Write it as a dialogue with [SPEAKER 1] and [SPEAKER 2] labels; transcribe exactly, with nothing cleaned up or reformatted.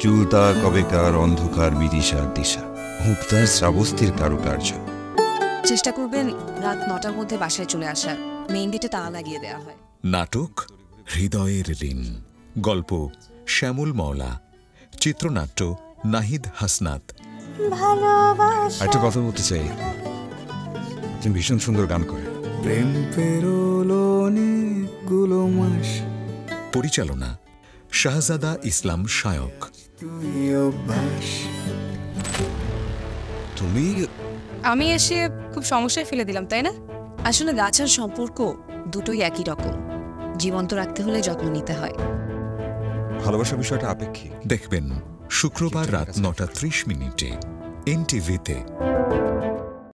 [SPEAKER 1] চুলতা কবেকার অন্ধকার বিদিশার দিশা, মুক্তার শ্রাবস্তির কারুকার্য।
[SPEAKER 2] চেষ্টা করবেন রাত নটার মধ্যে বাসায় চলে আসার। মেইন গেটে তালা লাগিয়ে দেওয়া হয়।
[SPEAKER 3] নাটক হৃদয়ের ঋণ, গল্প শ্যামল মওলা, চিত্রনাট্য নাহিদ হাসনাত।
[SPEAKER 1] একটা কথা বলতে চাই, তুমি ভীষণ সুন্দর গান করে।
[SPEAKER 4] প্রেম পেরোলো অনেকগুলো মাস।
[SPEAKER 3] পরিচালনা শাহজাদা ইসলাম শায়ক।
[SPEAKER 1] তুমি
[SPEAKER 2] আমি এসে খুব সমস্যায় ফেলে দিলাম, তাই না? আসলে গাছ আর সম্পর্ক দুটোই একই রকম। জীবন্ত রাখতে হলে যত্ন নিতে হয়।
[SPEAKER 1] ভালোবাসার বিষয়টা আপেক্ষিক।
[SPEAKER 3] দেখবেন শুক্রবার রাত নটা ত্রিশ মিনিটে এন টিভিতে।